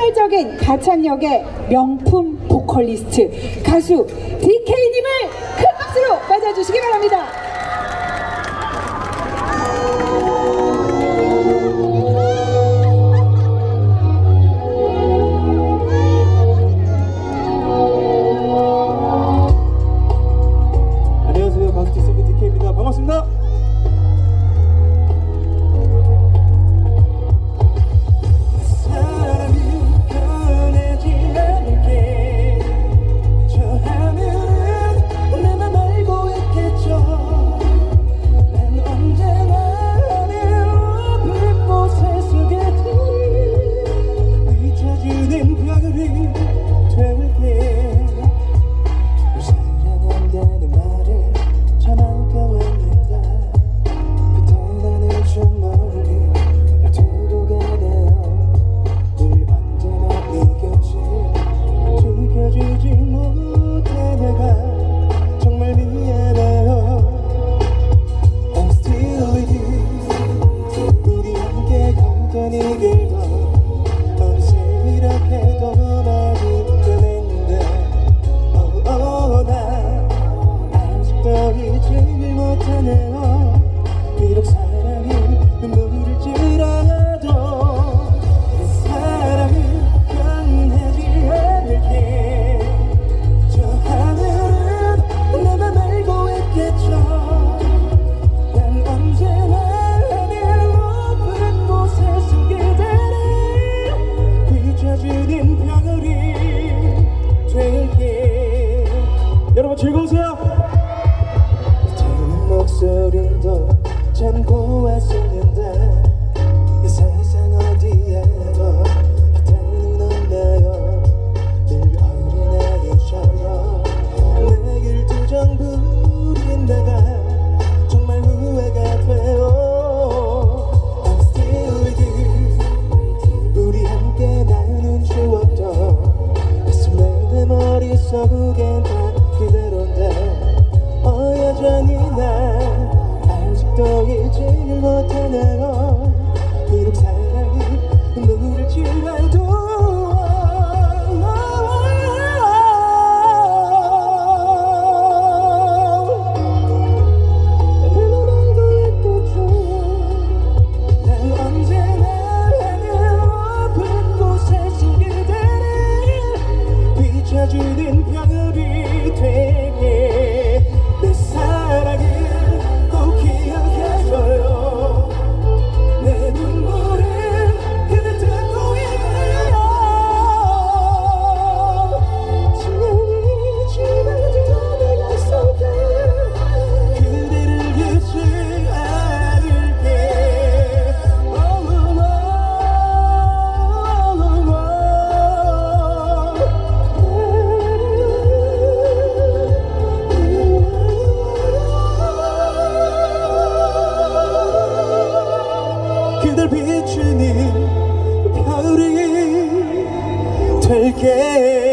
천재적인 가창력의 명품 보컬리스트 가수 DK님을 큰 박수로 맞아주시기 바랍니다. 안녕하세요, 가수 디셈버 DK입니다. 반갑습니다. 비록 사랑이 눈물을 지나도 내 사랑은 변하지 않을게. 저 하늘은 내맘 알고 있겠죠. 난 언제나 하늘 높은 곳에 숨게 되네. 비춰주는 벽걸이 될게. 여러분 즐거우세요? 목소리도 참 고왔었는데 이 세상 어디에도 그대는 없네요. 늘 어린아이처럼 내 길 두정 부린 내가 정말 후회가 돼요. I'm still with you. 우리 함께 나눈 추억도 가슴에 내 머릿속엔 다 그대로인데 여전히 난 아직도 잊지를 못하네요. 비록 사랑이 눈물을 지나도 난 언제나 하늘 높은 곳에 숨게 되네. 비춰주는 벽걸이 되게. 내 사랑을 꼭 기억해줘요. 내 눈물은 그대 듣고 있네요. 지금이 지나도 내 약속해. 그대를 잊지 않을게. 그댈 비추는 별이 될게.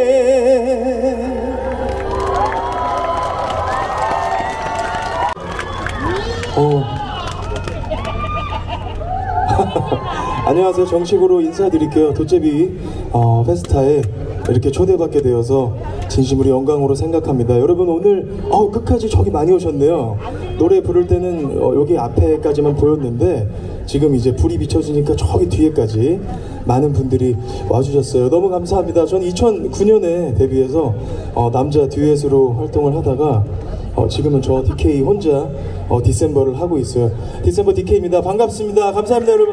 안녕하세요. 정식으로 인사드릴게요. 도깨비 페스타에 이렇게 초대받게 되어서 진심으로 영광으로 생각합니다. 여러분 오늘 끝까지 저기 많이 오셨네요. 노래 부를 때는 여기 앞에까지만 보였는데 지금 이제 불이 비춰지니까 저기 뒤에까지 많은 분들이 와주셨어요. 너무 감사합니다. 저는 2009년에 데뷔해서 남자 듀엣으로 활동을 하다가 지금은 저 DK 혼자 디셈버를 하고 있어요. 디셈버 DK입니다. 반갑습니다. 감사합니다, 여러분.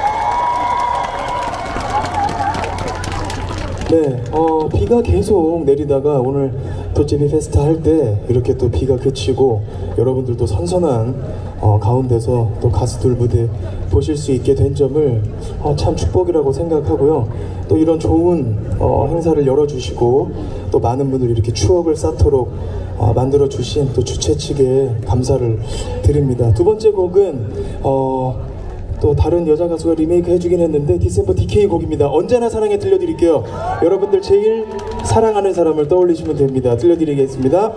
네, 비가 계속 내리다가 오늘 도깨비 페스타 할 때 이렇게 또 비가 그치고 여러분들도 선선한 가운데서 또 가수들 무대 보실 수 있게 된 점을 참 축복이라고 생각하고요. 또 이런 좋은 행사를 열어주시고 또 많은 분들이 이렇게 추억을 쌓도록 만들어주신 또 주최 측에 감사를 드립니다. 두 번째 곡은 또 다른 여자 가수가 리메이크 해주긴 했는데 디셈버 DK 곡입니다. 언제나 사랑해 들려드릴게요. 여러분들 제일 사랑하는 사람을 떠올리시면 됩니다. 들려드리겠습니다.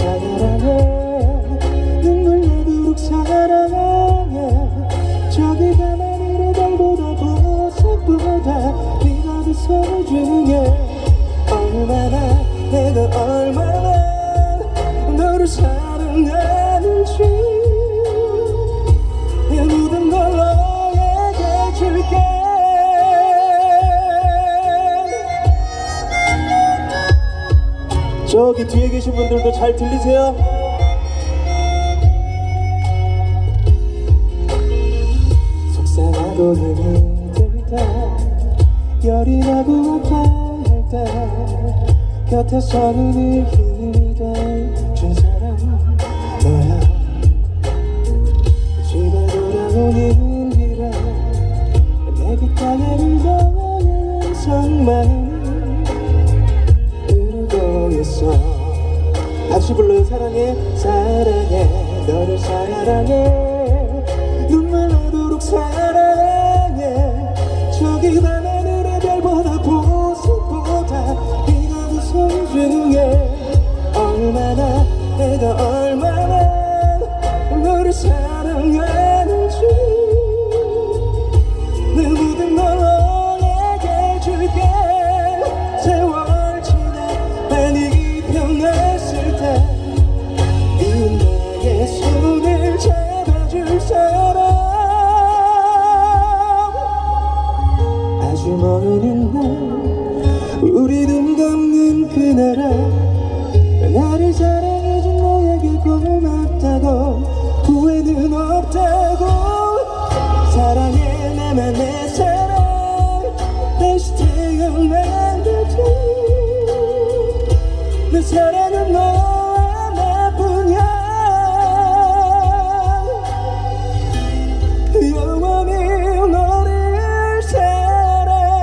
사랑해 눈물 나도록 사랑해 저기 가만히 별보다 보석보다 네가 더 소중해 얼마나 내가 얼마나 너를 사랑하는지 이 모든 걸 너에게 줄게 저기 뒤에 계신 분들도 잘 들리세요? 속상하고 힘들다 열이 나고 아파할 때 곁에서 늘 힘이 돼준 사람 너야 집에 돌아오는 길에 내 귓가에 너의 음성만 흐르고 있어 같이 불러요. 사랑해. 사랑해 너를 사랑해 눈물 나도록 사랑해 저기 밤하늘의 별보다 보석보다 네가 더 소중해 얼마나 내가 얼마나 너를 사랑하는지 내 모든 걸 너에게 줄게 세월 지나 많이 변했을 때 미운 나의 손을 잡아줄 사람 아주 먼 날 우리 눈 감는 그날아 나를 사랑해준 너에게 고맙다고 후회는 없다고 사랑해 나만 내 사랑 다시 태어난다도 내 사랑은 너와 나뿐이야 영원히 너를 사랑해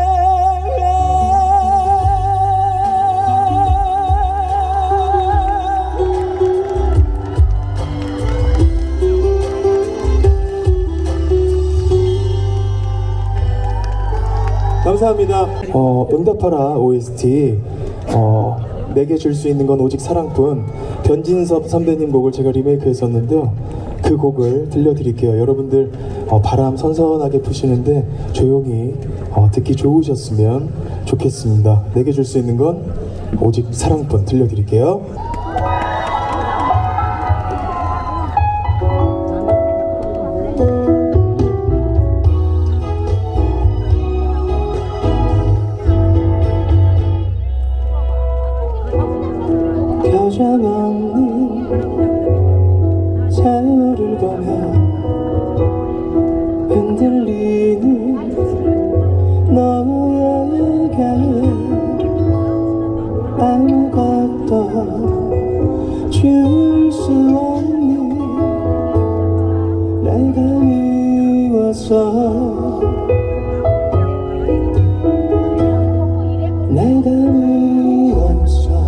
감사합니다. 응답하라 OST 내게 줄 수 있는 건 오직 사랑뿐 변진섭 선배님 곡을 제가 리메이크했었는데요. 그 곡을 들려드릴게요. 여러분들 바람 선선하게 푸시는데 조용히 듣기 좋으셨으면 좋겠습니다. 내게 줄 수 있는 건 오직 사랑뿐 들려드릴게요. 표정 없는 세월을 보며 흔들리는 너에게 아무것도 줄 수 없는 내가 미워서 내가 미워서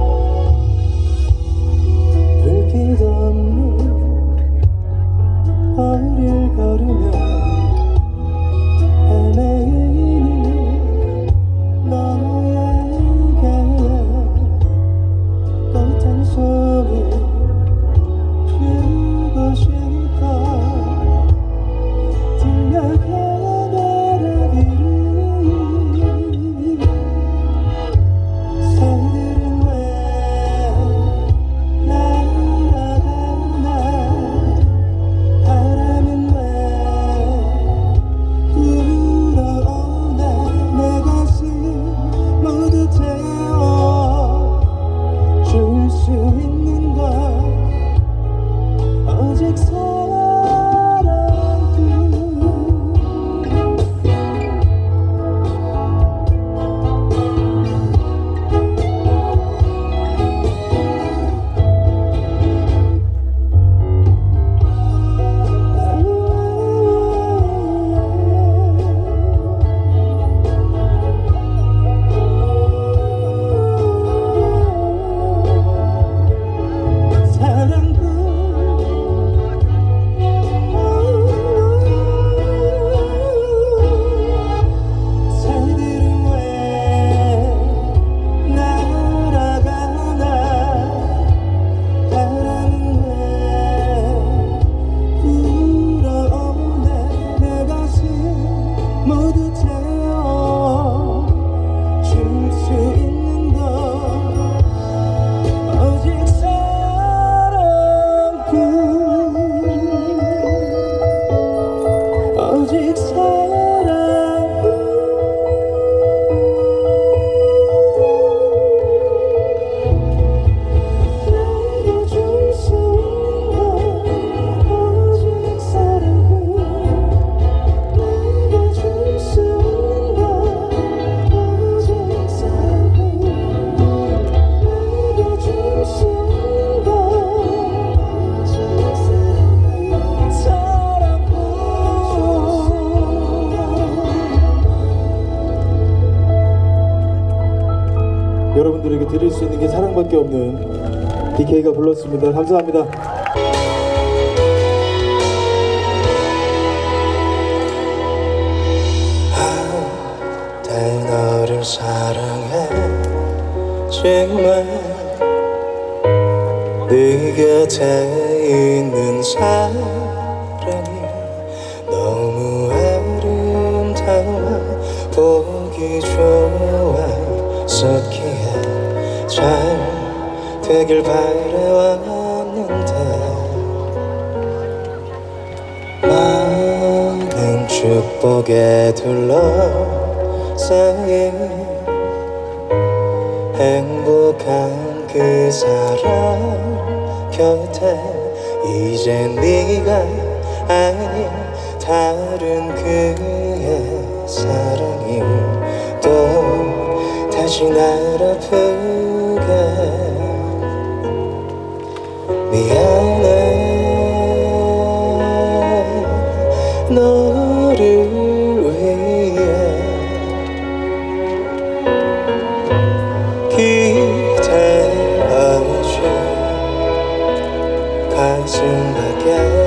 불빛 없는 드릴 수 있는 게 사랑밖에 없는 DK가 불렀습니다. 감사합니다. 너를 사랑했지만 네 곁에 있는 사랑이 너무 아름다워 보기 좋았었기에 잘 되길 바라왔는데 많은 축복에 둘러싸인 행복한 그 사람 곁에 이제 네가 아닌 다른 그의 사랑이 또 다시 날 아프게 미안해 너를 위해 기다려줘 가슴밖에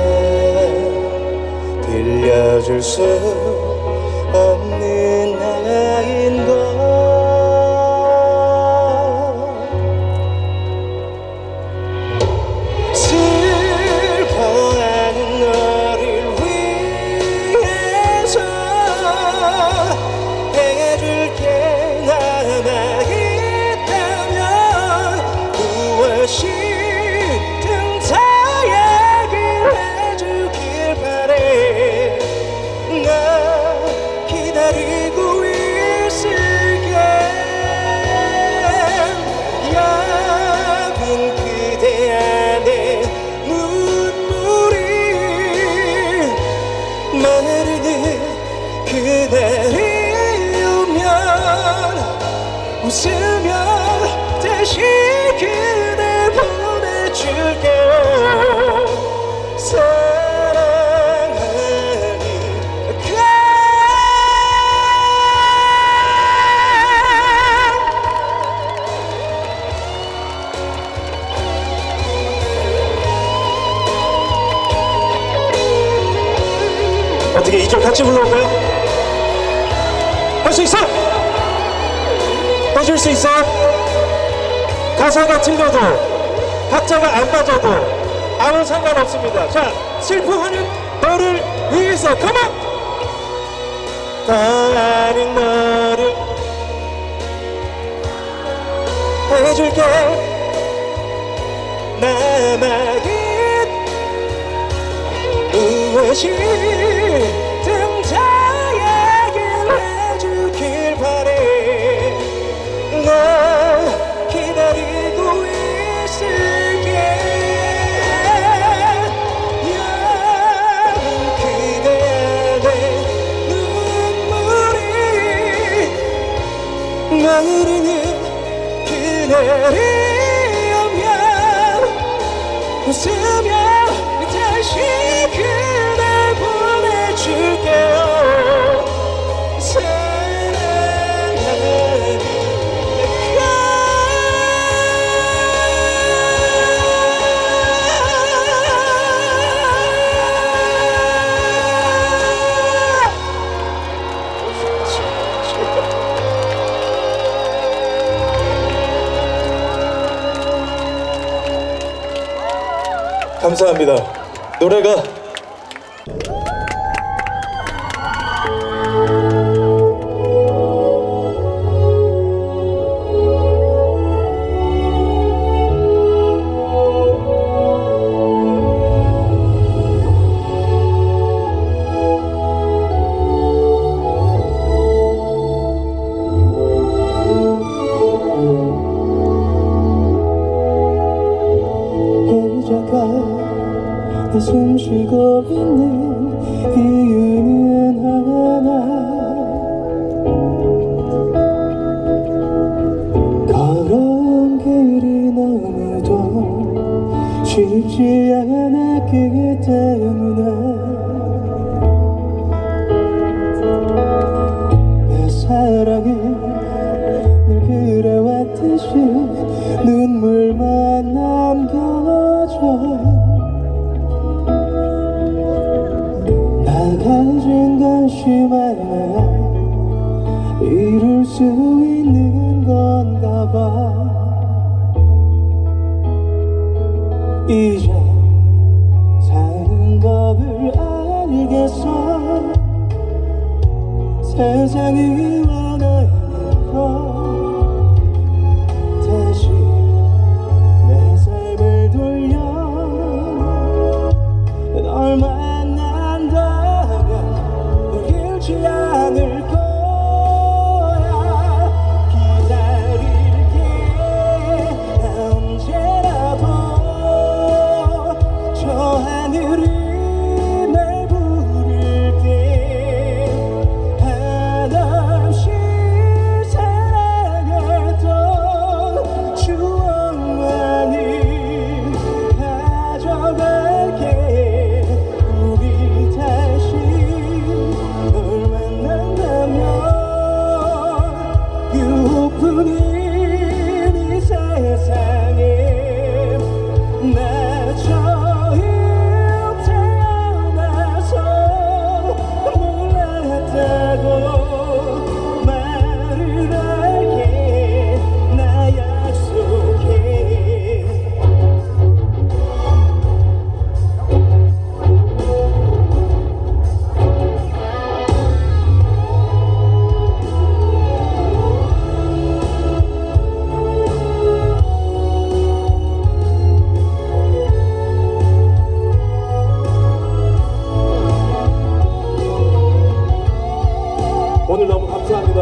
들려줄 수 없는 나인 걸 슬퍼하는 너를 위해서 해줄게 남아있다면 무엇이든 다 얘기해주길 바래 나 기다리고 있을게 얇은 그대 안에 눈물이 마르는 그날이 오면 웃으며 다시 그댈 보내줄게요 사랑하니까 어떻게 2절 같이 불러볼까요? 할 수 있어? 해줄 수 있어? 가사가 틀려도 박자가 안 맞아도 아무 상관없습니다. 자, 슬퍼하는 너를 위해서 컴온! 더 아닌 너를 해줄게 남아있 무엇이든 다 얘기해주길 바래 나 기다리고 있을게 얇은 그대 안에 눈물이 마르는 그날이 오면 웃으며 다시 그날 보내줄게요 감사합니다. 노래가 내 숨 쉬고 있는 이유는 하나 걸어온 길이 너무도 쉽지 않았기 때문에 내 사랑이 늘 그래왔듯이 다시 만나야 이룰 수 있는 건가 봐. 이제 사는 법을 알겠어. 세상이 원하는 것 다시 내 삶을 돌려 널 만난다면 널 잃지 않을 거야. 기다릴게 언제라도 저 하늘이 날 부를 때 한없이 사랑했던 추억만을 가져갈게. 우리 다시 널 만난다면 그뿐인 이 세상에 나 처음 태어나서 몰랐다고 말을 할게. 나 약속해. 오늘 너무 감사합니다.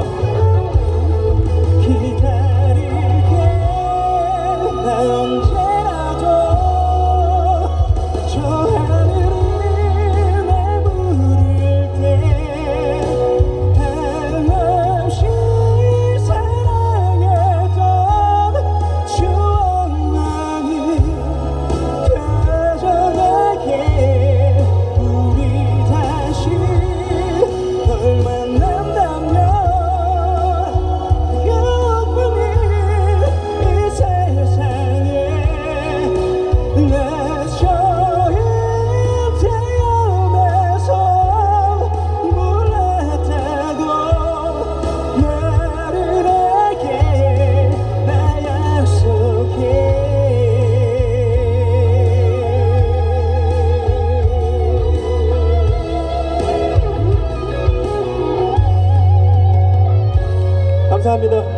기다릴게 나 언제라도 저 하늘이 날 부를 때 한없이 사랑했던 추억만을 가져갈게. 우리 다시 널 만난다면 그뿐인 이 세상에 나 처음 태어나서 몰랐다고 말을 할게. 나 약속해. 감사합니다.